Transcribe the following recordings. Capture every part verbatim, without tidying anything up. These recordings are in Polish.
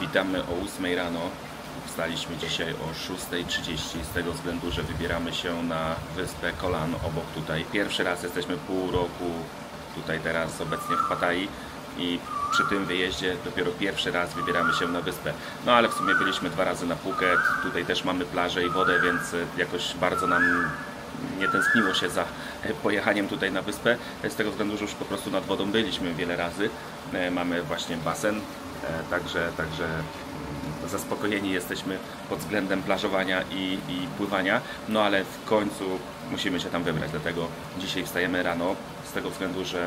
Witamy o ósmej rano. Wstaliśmy dzisiaj o szóstej trzydzieści z tego względu, że wybieramy się na wyspę Kolan obok tutaj. Pierwszy raz jesteśmy pół roku tutaj teraz obecnie w Pattayyi i przy tym wyjeździe dopiero pierwszy raz wybieramy się na wyspę. No ale w sumie byliśmy dwa razy na Phuket, tutaj też mamy plażę i wodę, więc jakoś bardzo nam nie tęskniło się za pojechaniem tutaj na wyspę, z tego względu, że już po prostu nad wodą byliśmy wiele razy. Mamy właśnie basen, także, także zaspokojeni jesteśmy pod względem plażowania i, i pływania, no ale w końcu musimy się tam wybrać, dlatego dzisiaj wstajemy rano, z tego względu, że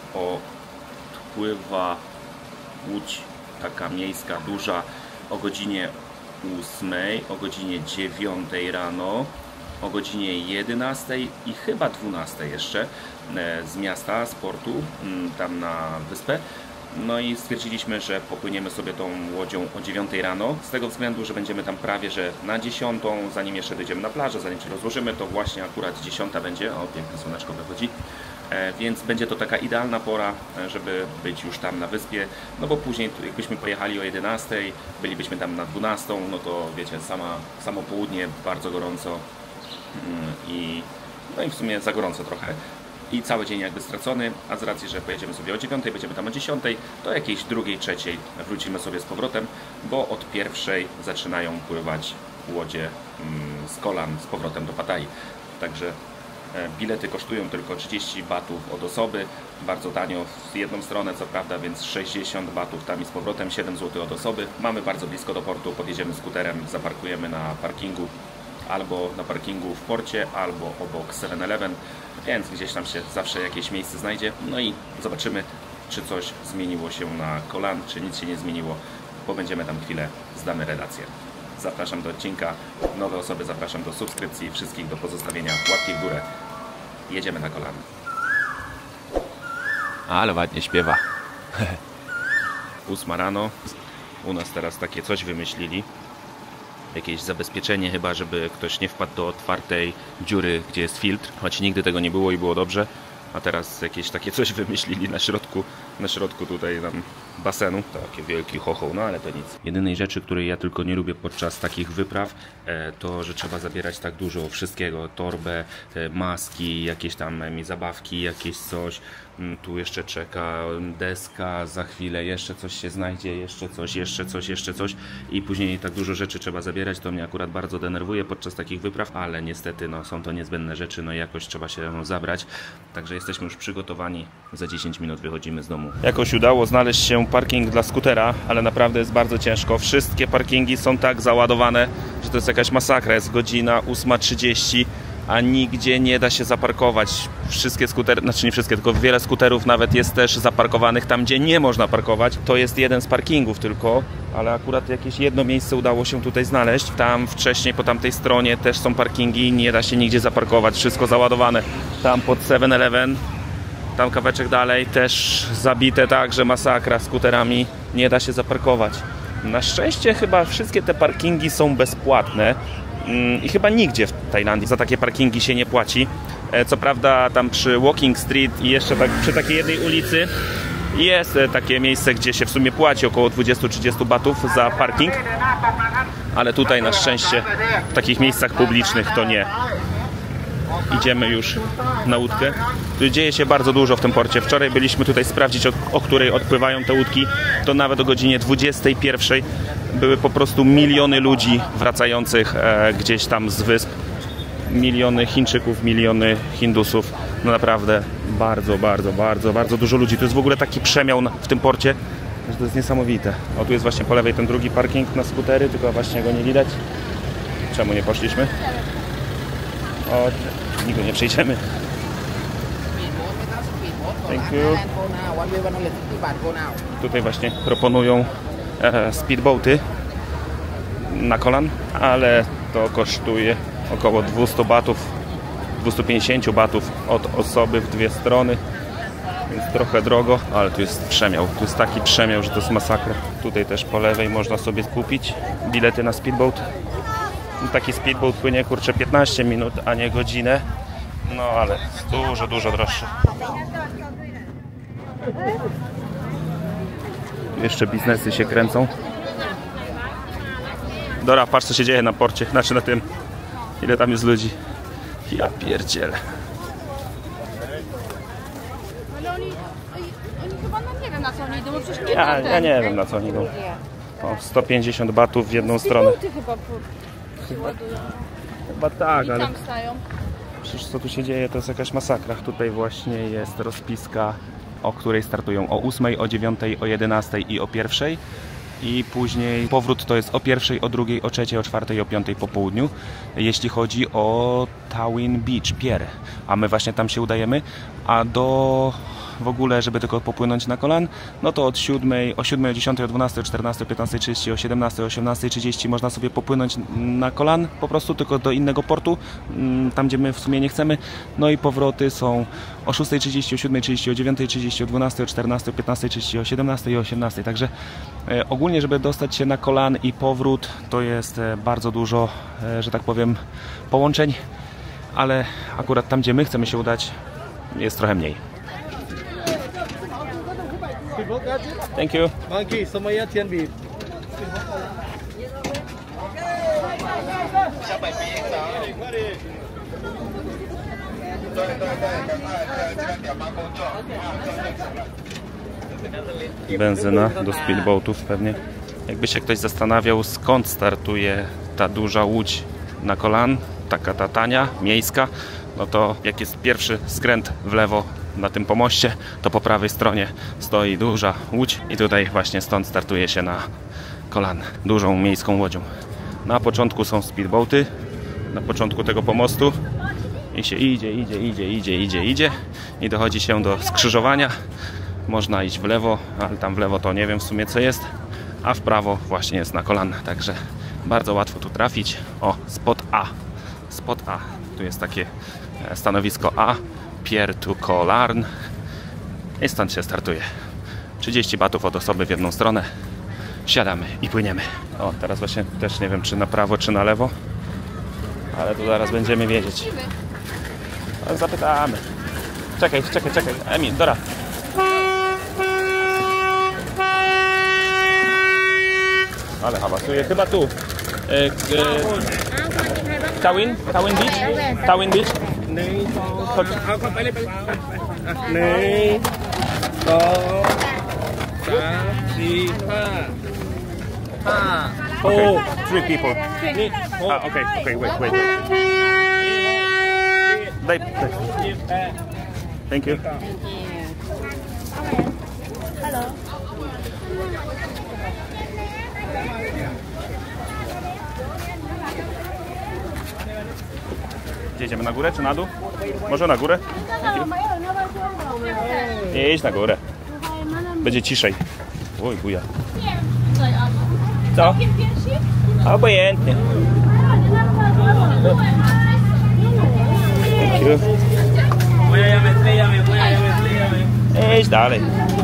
odpływa łódź taka miejska, duża o godzinie ósmej, o godzinie dziewiątej rano, o godzinie jedenastej i chyba dwunastej jeszcze z miasta, z portu, tam na wyspę. No i stwierdziliśmy, że popłyniemy sobie tą łodzią o dziewiątej rano, z tego względu, że będziemy tam prawie że na dziesiątą, zanim jeszcze dojdziemy na plażę, zanim się rozłożymy, to właśnie akurat dziesiąta będzie, o piękne słoneczko wychodzi, e, więc będzie to taka idealna pora, żeby być już tam na wyspie, no bo później jakbyśmy pojechali o jedenastej, bylibyśmy tam na dwunastą, no to wiecie, sama, samo południe, bardzo gorąco mm, i no i w sumie za gorąco trochę. I cały dzień jakby stracony, a z racji, że pojedziemy sobie o dziewiątej, będziemy tam o dziesiątej, to jakiejś drugiej, trzeciej wrócimy sobie z powrotem, bo od pierwszej zaczynają pływać łodzie z Kolan z powrotem do Pattayyi. Także bilety kosztują tylko trzydzieści batów od osoby, bardzo tanio w jedną stronę co prawda, więc sześćdziesiąt batów tam i z powrotem, siedem złotych od osoby. Mamy bardzo blisko do portu, podjedziemy skuterem, zaparkujemy na parkingu, albo na parkingu w porcie, albo obok seven eleven, więc gdzieś tam się zawsze jakieś miejsce znajdzie. No i zobaczymy, czy coś zmieniło się na Kolan, czy nic się nie zmieniło, bo będziemy tam chwilę, zdamy relację. Zapraszam do odcinka, nowe osoby zapraszam do subskrypcji, wszystkich do pozostawienia łapki w górę. Jedziemy na Kolan. Ale ładnie śpiewa. Ósma rano, u nas teraz takie coś wymyślili. Jakieś zabezpieczenie chyba, żeby ktoś nie wpadł do otwartej dziury, gdzie jest filtr, choć nigdy tego nie było i było dobrze, a teraz jakieś takie coś wymyślili na środku, na środku tutaj tam basenu, takie wielki chochoł, no ale to nic. Jedynej rzeczy, której ja tylko nie lubię podczas takich wypraw, to, że trzeba zabierać tak dużo wszystkiego, torbę, maski, jakieś tam mi zabawki, jakieś coś, tu jeszcze czeka deska, za chwilę jeszcze coś się znajdzie, jeszcze coś, jeszcze coś, jeszcze coś i później tak dużo rzeczy trzeba zabierać, to mnie akurat bardzo denerwuje podczas takich wypraw, ale niestety no, są to niezbędne rzeczy, no i jakoś trzeba się no, zabrać, także jesteśmy już przygotowani, za dziesięć minut wychodzimy z domu. Jakoś udało znaleźć się parking dla skutera, ale naprawdę jest bardzo ciężko, wszystkie parkingi są tak załadowane, że to jest jakaś masakra, jest godzina ósma trzydzieści, a nigdzie nie da się zaparkować. Wszystkie skutery, znaczy nie wszystkie, tylko wiele skuterów nawet jest też zaparkowanych tam, gdzie nie można parkować. To jest jeden z parkingów tylko, ale akurat jakieś jedno miejsce udało się tutaj znaleźć. Tam wcześniej po tamtej stronie też są parkingi, nie da się nigdzie zaparkować, wszystko załadowane. Tam pod seven eleven, tam kawałeczek dalej też zabite tak, że masakra, skuterami nie da się zaparkować. Na szczęście chyba wszystkie te parkingi są bezpłatne. I chyba nigdzie w Tajlandii za takie parkingi się nie płaci. Co prawda tam przy Walking Street i jeszcze tak przy takiej jednej ulicy jest takie miejsce, gdzie się w sumie płaci około dwadzieścia trzydzieści batów za parking, ale tutaj na szczęście w takich miejscach publicznych to nie. Idziemy już na łódkę. Tu dzieje się bardzo dużo w tym porcie. Wczoraj byliśmy tutaj sprawdzić, o, o której odpływają te łódki. To nawet o godzinie dwudziestej pierwszej były po prostu miliony ludzi wracających e, gdzieś tam z wysp. Miliony Chińczyków, miliony Hindusów. No naprawdę bardzo, bardzo, bardzo, bardzo dużo ludzi. To jest w ogóle taki przemiał w tym porcie, że to jest niesamowite. O, tu jest właśnie po lewej ten drugi parking na skutery, tylko właśnie go nie widać. Czemu nie poszliśmy? O, nigdy nie przejdziemy. Thank you. Tutaj właśnie proponują e, speedboaty na Kolan, ale to kosztuje około dwieście batów, dwieście pięćdziesiąt batów od osoby w dwie strony, więc trochę drogo, ale tu jest przemiał, tu jest taki przemiał, że to jest masakra. Tutaj też po lewej można sobie kupić bilety na speedboat. Taki speedboat płynie kurczę piętnaście minut, a nie godzinę. No ale dużo, dużo droższe. Jeszcze biznesy się kręcą. Dora, patrz co się dzieje na porcie, znaczy na tym. Ile tam jest ludzi. Ja pierdzielę. Ale oni, oni, oni chyba no nie wiem na co oni idą, bo przecież nie Ja, ma ja nie wiem na co oni idą. O, sto pięćdziesiąt batów w jedną stronę. Ty chyba po, się ładują. Chyba tak, I ale tam stają. przecież co tu się dzieje, to jest jakaś masakra. Tutaj właśnie jest rozpiska, o której startują o ósmej, o dziewiątej, o jedenastej i o pierwszej. I później powrót to jest o pierwszej, o drugiej, o trzeciej, o czwartej, o piątej po południu. Jeśli chodzi o Tawin Beach, Pier, a my właśnie tam się udajemy, a do w ogóle, żeby tylko popłynąć na kolan, no to od siódmej, o siódmej, o dziesiątej, o dwunastej, o czternastej, o piętnastej trzydzieści, o siedemnastej, o osiemnastej trzydzieści można sobie popłynąć na kolan, po prostu tylko do innego portu, tam gdzie my w sumie nie chcemy. No i powroty są o szóstej trzydzieści, o siódmej trzydzieści, o dziewiątej trzydzieści, o dwunastej, o czternastej, o piętnastej trzydzieści, o siedemnastej i o osiemnastej. Także e, ogólnie, żeby dostać się na kolan i powrót, to jest e, bardzo dużo, e, że tak powiem, połączeń, ale akurat tam, gdzie my chcemy się udać, jest trochę mniej. Thank you. Monkey, Somaya Tianbi. Benzyna do speedboatów pewnie. Jakby się ktoś zastanawiał, skąd startuje ta duża łódź na kolan, taka ta tania, miejska, no to jak jest pierwszy skręt w lewo na tym pomoście, to po prawej stronie stoi duża łódź i tutaj właśnie stąd startuje się na kolan dużą miejską łodzią. Na początku są speedboaty, na początku tego pomostu i się idzie, idzie, idzie, idzie, idzie, idzie i dochodzi się do skrzyżowania. Można iść w lewo, ale tam w lewo to nie wiem w sumie co jest, a w prawo właśnie jest na kolan, także bardzo łatwo tu trafić. O, spot A, spot A, tu jest takie stanowisko A, Pier to Kolarn i stąd się startuje. trzydzieści batów od osoby w jedną stronę. Wsiadamy i płyniemy. O, teraz właśnie też nie wiem czy na prawo czy na lewo, ale to zaraz będziemy wiedzieć. Ale zapytamy. Czekaj, czekaj, czekaj. Emil, Dora. Ale hałasuje. Chyba tu. E, e, Tawin? Tawin Beach? Tawin Beach? เอาเข้าไปเลยไปหนึ่งสองสามสี่ห้าห้าห Okay, ก three people. นี่หก Ah, okay, okay, wait, wait, wait. Daj, daj. ยี่สิบแปด Thank you. Hello. Gdzie idziemy? Na górę czy na dół? Może na górę? Nie, idź na górę. Będzie ciszej. Oj, buja. Co? Obojętnie. Thank you. Wklejamy, wklejamy, wklejamy, wklejamy. Idź dalej.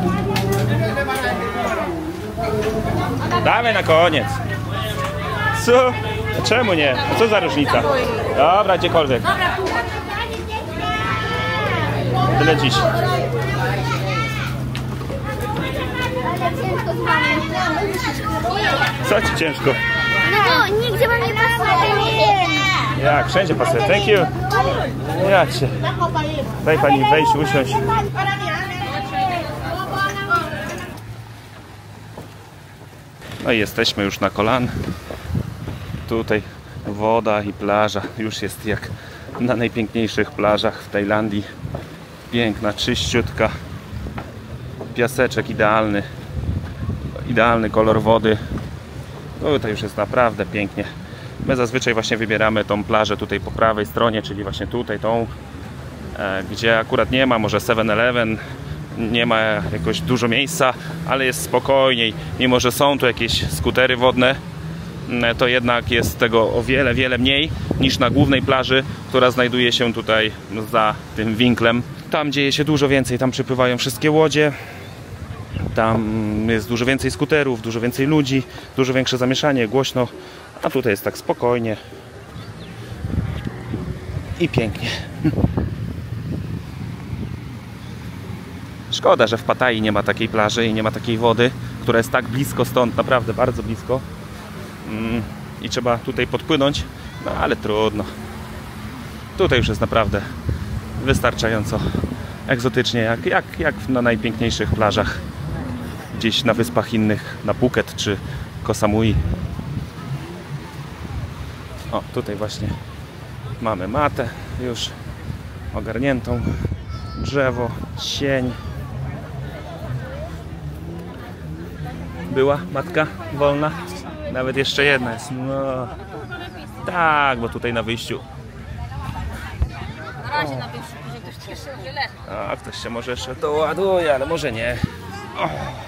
Dawaj na koniec. Co? Czemu nie? A co za różnica? Dobra, gdziekolwiek. Tyle dziś. Co ci ciężko? No, nigdzie wam nie pasuje. Jak? Wszędzie pasuje. Thank you. Ja cię. Daj pani wejść, usiąść. No i jesteśmy już na kolan. Tutaj woda i plaża już jest jak na najpiękniejszych plażach w Tajlandii. Piękna, czyściutka. Piaseczek idealny. Idealny kolor wody. Tutaj już jest naprawdę pięknie. My zazwyczaj właśnie wybieramy tą plażę tutaj po prawej stronie, czyli właśnie tutaj tą, gdzie akurat nie ma może seven eleven, nie ma jakoś dużo miejsca, ale jest spokojniej. Mimo że są tu jakieś skutery wodne, to jednak jest tego o wiele, wiele mniej niż na głównej plaży, która znajduje się tutaj za tym winklem. Tam dzieje się dużo więcej, tam przypływają wszystkie łodzie, tam jest dużo więcej skuterów, dużo więcej ludzi, dużo większe zamieszanie, głośno, a tutaj jest tak spokojnie i pięknie. Szkoda, że w Pattayee nie ma takiej plaży i nie ma takiej wody, która jest tak blisko stąd, naprawdę bardzo blisko. i trzeba tutaj podpłynąć, no ale trudno. Tutaj już jest naprawdę wystarczająco egzotycznie, jak, jak, jak na najpiękniejszych plażach gdzieś na wyspach innych, na Phuket czy Koh Samui. O, tutaj właśnie mamy matę już ogarniętą, drzewo, sień. Była matka wolna? Nawet jeszcze jedna jest. No tak, bo tutaj na wyjściu. Na razie na pierwszy, że ktoś cieszy wiele. A ktoś się może jeszcze doładuje, ale może nie. O.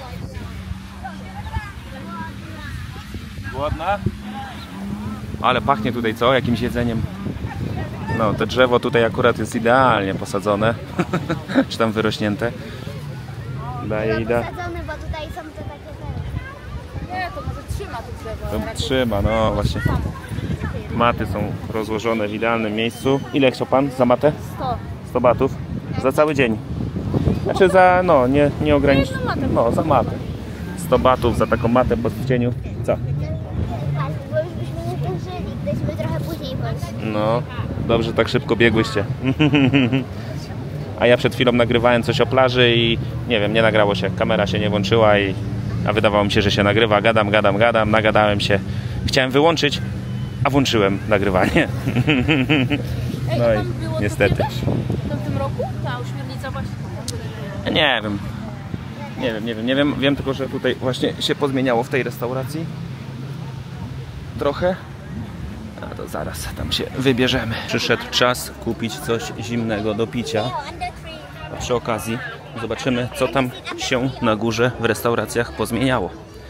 Głodna? Ale pachnie tutaj co? Jakimś jedzeniem. No, to drzewo tutaj akurat jest idealnie posadzone. Czy tam wyrośnięte. Daje ida. Posadzone, bo tutaj są te takie te... Nie, to może trzyma to drzewo. To trzyma, no właśnie. Maty są rozłożone w idealnym miejscu. Ile chciał pan za matę? sto. sto batów. Za cały dzień. Znaczy za, no, nie, nie ograniczę. No, za matę. sto batów za taką matę pod w cieniu. Co? Bo już byśmy nie zdążyli, gdybyśmy trochę później poszli. No, dobrze tak szybko biegłyście. A ja przed chwilą nagrywałem coś o plaży i nie wiem, nie nagrało się. Kamera się nie włączyła i a wydawało mi się, że się nagrywa. Gadam, gadam, gadam, nagadałem się. Chciałem wyłączyć, a włączyłem nagrywanie. Ej, No to i tam było niestety. to kiedyś? To w tym roku? Ta ośmiornica właśnie. Nie wiem. Nie wiem, nie wiem, nie wiem. Wiem tylko, że tutaj właśnie się pozmieniało w tej restauracji. Trochę. A to zaraz tam się wybierzemy. Przyszedł czas kupić coś zimnego do picia. A przy okazji zobaczymy, co tam się na górze w restauracjach pozmieniało.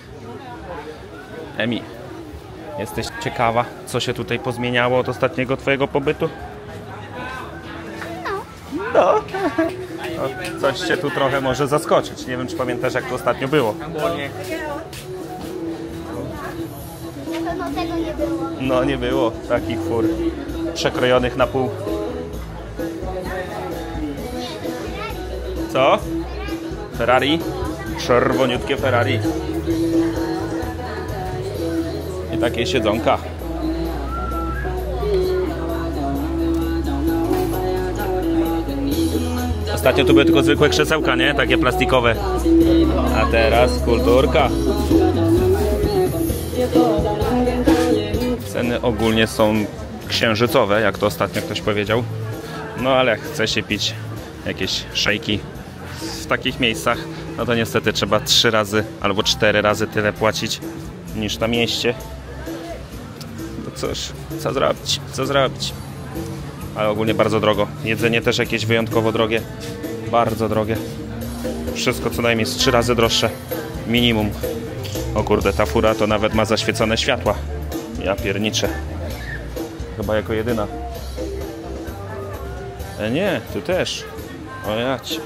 Emi, jesteś ciekawa, co się tutaj pozmieniało od ostatniego twojego pobytu? No. O, coś cię tu trochę może zaskoczyć. Nie wiem, czy pamiętasz, jak to ostatnio było. Na pewno tego nie było. No, nie było takich fur przekrojonych na pół. Co? Ferrari? Czerwoniutkie Ferrari. I takie siedzonka. Ostatnio tu były tylko zwykłe krzesełka, nie? Takie plastikowe. A teraz kulturka. Ceny ogólnie są księżycowe, jak to ostatnio ktoś powiedział. No ale jak chce się pić jakieś szejki w takich miejscach, no to niestety trzeba trzy razy albo cztery razy tyle płacić niż na mieście. No cóż, co zrobić, co zrobić. Ale ogólnie bardzo drogo. Jedzenie też jakieś wyjątkowo drogie. Bardzo drogie. Wszystko co najmniej z trzy razy droższe. Minimum. O kurde, ta fura to nawet ma zaświecone światła. Ja pierniczę. Chyba jako jedyna. E nie, tu też. O jać.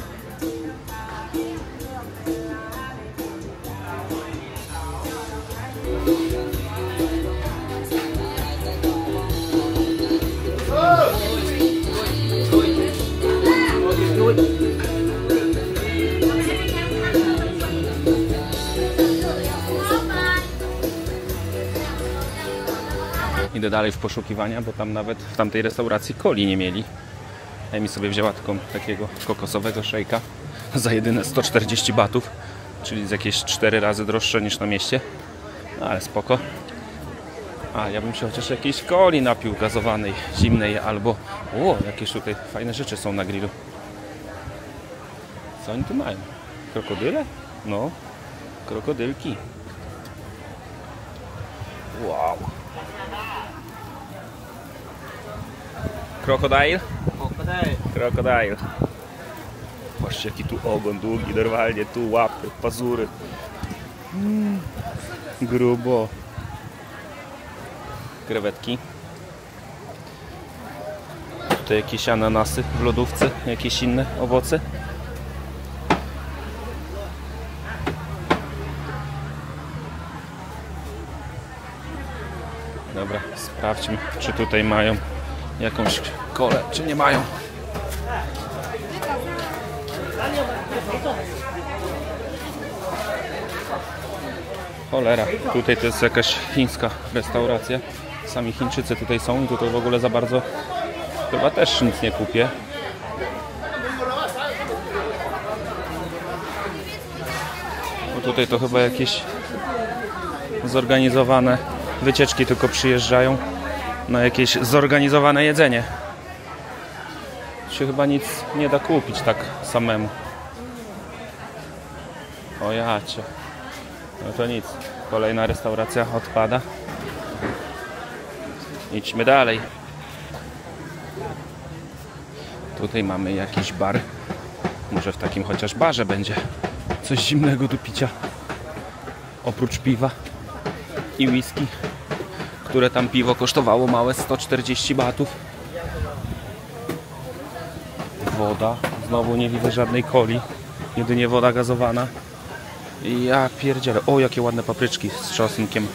Idę dalej w poszukiwania, bo tam nawet w tamtej restauracji coli nie mieli. Emi sobie wzięła taką, takiego kokosowego szejka za jedyne sto czterdzieści batów, czyli z jakieś cztery razy droższe niż na mieście. No, ale spoko. A ja bym się chociaż jakiejś coli napił gazowanej, zimnej albo... O, jakieś tutaj fajne rzeczy są na grillu. Co oni tu mają? Krokodyle? No, krokodylki. Wow. Krokodyl? Krokodyl. Krokodyl. Patrzcie, jaki tu ogon długi, normalnie tu łapy, pazury. Mm, grubo. Krewetki. Tutaj jakieś ananasy w lodówce, jakieś inne owoce. Dobra, sprawdźmy, czy tutaj mają jakąś kolę, czy nie mają. Cholera, tutaj to jest jakaś chińska restauracja. Sami Chińczycy tutaj są i tutaj w ogóle za bardzo chyba też nic nie kupię. Bo tutaj to chyba jakieś zorganizowane wycieczki tylko przyjeżdżają na jakieś zorganizowane jedzenie. Tu się chyba nic nie da kupić tak samemu. O jacie. No to nic. Kolejna restauracja odpada. Idźmy dalej. Tutaj mamy jakiś bar. Może w takim chociaż barze będzie coś zimnego do picia. Oprócz piwa i whisky, które tam piwo kosztowało małe sto czterdzieści batów. Woda. Znowu nie widzę żadnej coli. Jedynie woda gazowana. I ja pierdzielę. O, jakie ładne papryczki z czosnkiem.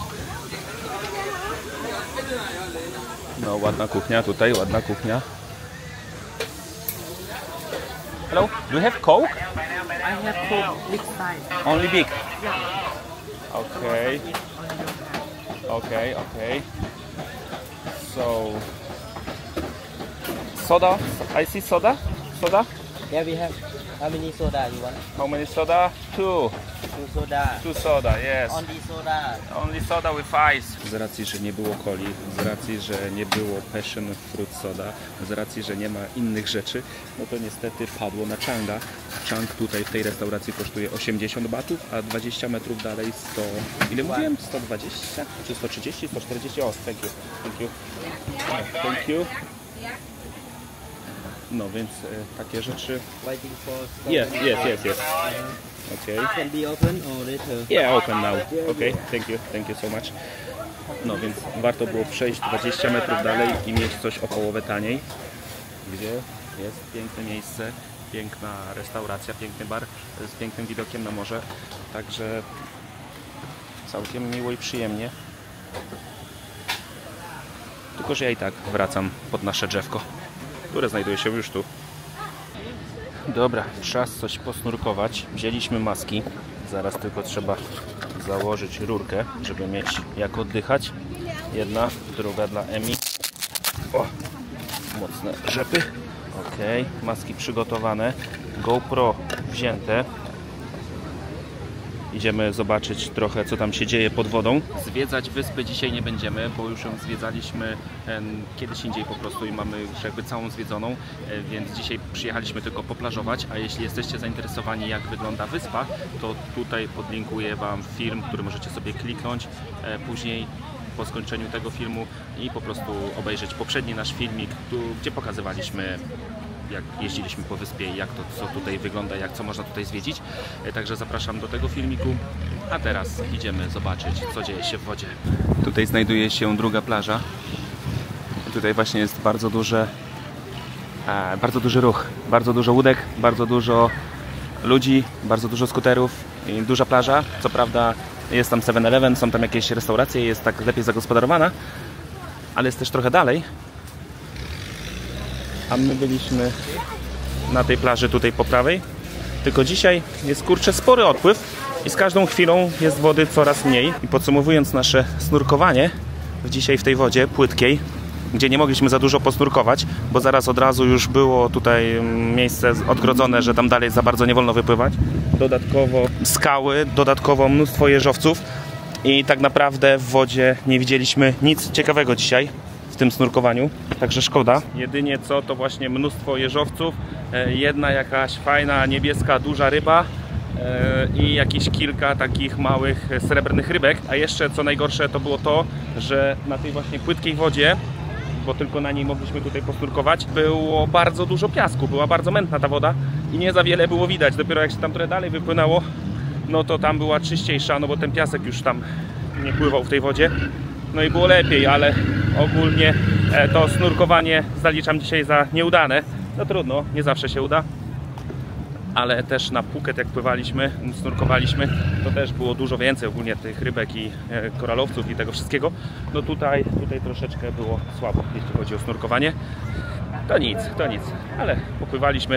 No, ładna kuchnia tutaj, ładna kuchnia. Hello, do you have Coke? I have Coke big size. Only big? Okay. Okay, okay. So... Soda? I see soda? Soda? Yeah, we have. How many soda you want? How many soda? Two. Two soda. Two soda, yes. Only soda. Only soda with ice. Z racji, że nie było coli, z racji, że nie było passion fruit soda, z racji, że nie ma innych rzeczy, no to niestety padło na Changa. Chang tutaj w tej restauracji kosztuje osiemdziesiąt batów, a dwadzieścia metrów dalej sto... Ile mówiłem? sto dwadzieścia? Czy sto trzydzieści? sto czterdzieści? O, thank you. Thank you. Oh, thank you. No więc e, takie rzeczy... Waiting for. Yes, yes, yes, yes. Okay. Can be open or later? Yeah, open now. Okay, thank you, thank you so much. No więc warto było przejść dwadzieścia metrów dalej i mieć coś o połowę taniej. Gdzie jest piękne miejsce, piękna restauracja, piękny bar z pięknym widokiem na morze. Także całkiem miło i przyjemnie. Tylko że ja i tak wracam pod nasze drzewko, które znajduje się już tu. Dobra, czas coś posnurkować. Wzięliśmy maski. Zaraz tylko trzeba założyć rurkę, żeby mieć jak oddychać. Jedna, druga dla Emi. O, mocne rzepy. Ok, maski przygotowane. GoPro wzięte. Idziemy zobaczyć trochę, co tam się dzieje pod wodą. Zwiedzać wyspy dzisiaj nie będziemy, bo już ją zwiedzaliśmy em, kiedyś indziej po prostu i mamy już jakby całą zwiedzoną, e, więc dzisiaj przyjechaliśmy tylko poplażować, a jeśli jesteście zainteresowani, jak wygląda wyspa, to tutaj podlinkuję Wam film, który możecie sobie kliknąć e, później po skończeniu tego filmu i po prostu obejrzeć poprzedni nasz filmik, tu, gdzie pokazywaliśmy, jak jeździliśmy po wyspie i jak to co tutaj wygląda, jak co można tutaj zwiedzić. Także zapraszam do tego filmiku. A teraz idziemy zobaczyć, co dzieje się w wodzie. Tutaj znajduje się druga plaża. Tutaj właśnie jest bardzo duże, e, bardzo duży ruch, bardzo dużo łódek, bardzo dużo ludzi, bardzo dużo skuterów i duża plaża. Co prawda jest tam seven eleven, są tam jakieś restauracje, jest tak lepiej zagospodarowana, ale jest też trochę dalej. A my byliśmy na tej plaży tutaj po prawej. Tylko dzisiaj jest kurczę spory odpływ i z każdą chwilą jest wody coraz mniej. I podsumowując nasze snurkowanie dzisiaj w tej wodzie płytkiej, gdzie nie mogliśmy za dużo posnurkować, bo zaraz od razu już było tutaj miejsce odgrodzone, że tam dalej za bardzo nie wolno wypływać. Dodatkowo skały, dodatkowo mnóstwo jeżowców i tak naprawdę w wodzie nie widzieliśmy nic ciekawego dzisiaj w tym snurkowaniu, także szkoda. Jedynie co to właśnie mnóstwo jeżowców, jedna jakaś fajna niebieska duża ryba i jakieś kilka takich małych srebrnych rybek, a jeszcze co najgorsze to było to, że na tej właśnie płytkiej wodzie, bo tylko na niej mogliśmy tutaj posnurkować, było bardzo dużo piasku, była bardzo mętna ta woda i nie za wiele było widać. Dopiero jak się tam trochę dalej wypłynęło, no to tam była czyściejsza, no bo ten piasek już tam nie pływał w tej wodzie. No i było lepiej, ale ogólnie to snurkowanie zaliczam dzisiaj za nieudane. No trudno, nie zawsze się uda. Ale też na Phuket jak pływaliśmy, snurkowaliśmy, to też było dużo więcej ogólnie tych rybek i koralowców i tego wszystkiego. No tutaj, tutaj troszeczkę było słabo, jeśli chodzi o snurkowanie. To nic, to nic, ale popływaliśmy,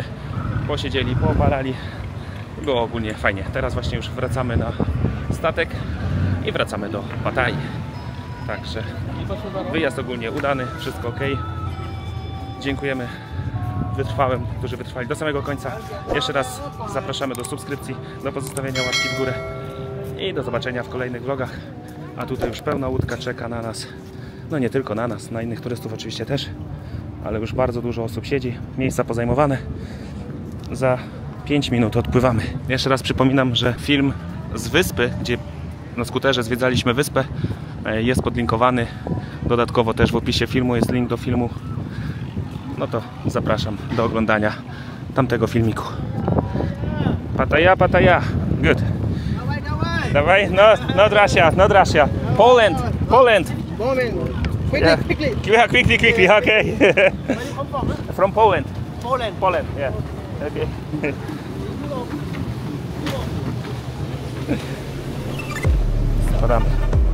posiedzieli, poopalali. Było ogólnie fajnie. Teraz właśnie już wracamy na statek i wracamy do Pattayy. Także wyjazd ogólnie udany, wszystko ok. Dziękujemy wytrwałym, którzy wytrwali do samego końca. Jeszcze raz zapraszamy do subskrypcji, do pozostawienia łapki w górę i do zobaczenia w kolejnych vlogach. A tutaj już pełna łódka czeka na nas. No nie tylko na nas, na innych turystów oczywiście też, ale już bardzo dużo osób siedzi, miejsca pozajmowane. Za pięć minut odpływamy. Jeszcze raz przypominam, że film z wyspy, gdzie na skuterze zwiedzaliśmy wyspę, jest podlinkowany. Dodatkowo też w opisie filmu jest link do filmu. No to zapraszam do oglądania tamtego filmiku. Pattaya, Pattaya. Good. Dawaj, no, no Russia, no Russia. Poland, Poland. Moment. Quickly, Yeah. quickly. Yeah, quickly, quickly, okay. Where you come from? From Poland. Poland. Poland, yeah. Okay. Spadamy.